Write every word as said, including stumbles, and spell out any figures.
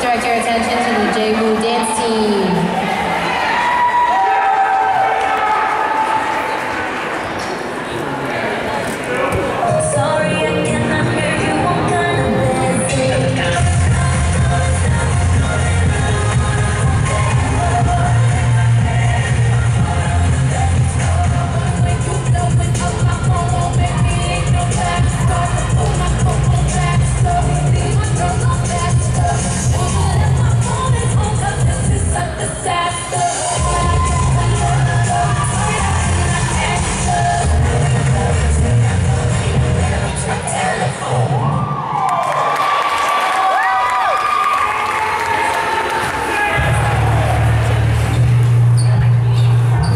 direct your attention to the J W U Dance Team.